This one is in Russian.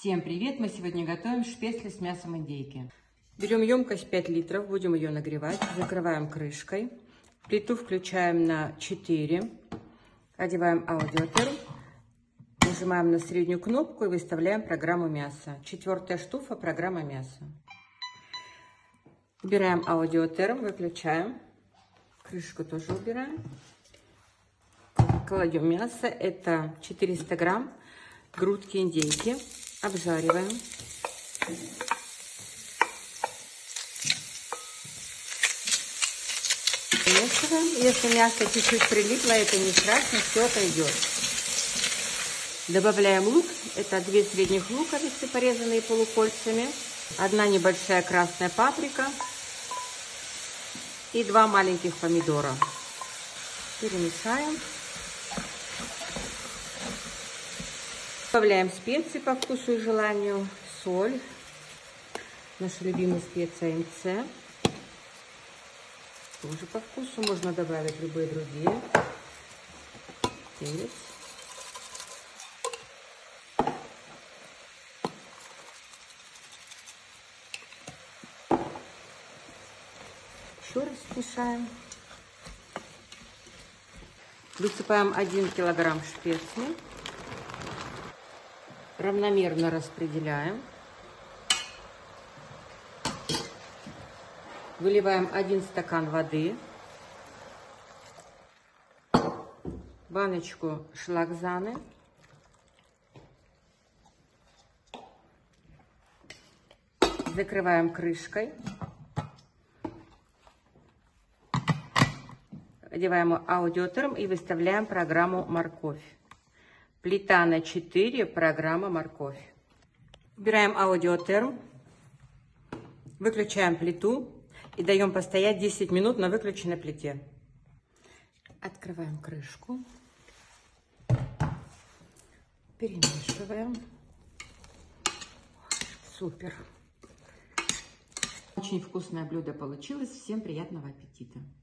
Всем привет! Мы сегодня готовим шпецли с мясом индейки. Берем емкость 5 литров, будем ее нагревать. Закрываем крышкой. Плиту включаем на 4. Одеваем аудиотерм. Нажимаем на среднюю кнопку и выставляем программу мяса. 4-я штуфа, программа мяса. Убираем аудиотерм, выключаем. Крышку тоже убираем. Кладем мясо. Это 400 грамм грудки индейки. Обжариваем. Смешиваем. Если мясо чуть-чуть прилипло, это не страшно, все отойдет. Добавляем лук. Это 2 средних луковицы, порезанные полукольцами. 1 небольшая красная паприка. И 2 маленьких помидора. Перемешаем. Добавляем специи по вкусу и желанию. Соль. Наша любимая специя МЦ. Тоже по вкусу. Можно добавить любые другие. Перец. Еще раз мешаем. Высыпаем 1 килограмм шпецли. Равномерно распределяем. Выливаем 1 стакан воды. Баночку шлагзаны. Закрываем крышкой. Одеваем аудиотерм и выставляем программу морковь. Плита на 4, программа морковь. Убираем аудиотерм. Выключаем плиту и даем постоять 10 минут на выключенной плите. Открываем крышку. Перемешиваем. Супер. Очень вкусное блюдо получилось. Всем приятного аппетита.